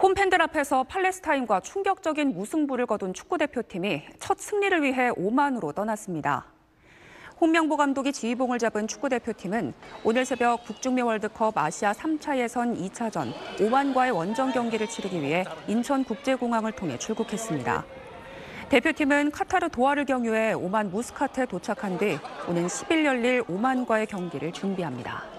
홈팬들 앞에서 팔레스타인과 충격적인 무승부를 거둔 축구대표팀이 첫 승리를 위해 오만으로 떠났습니다. 홍명보 감독이 지휘봉을 잡은 축구대표팀은 오늘 새벽 북중미 월드컵 아시아 3차 예선 2차전 오만과의 원정 경기를 치르기 위해 인천국제공항을 통해 출국했습니다. 대표팀은 카타르 도하를 경유해 오만 무스카트에 도착한 뒤 오는 10일 열릴 오만과의 경기를 준비합니다.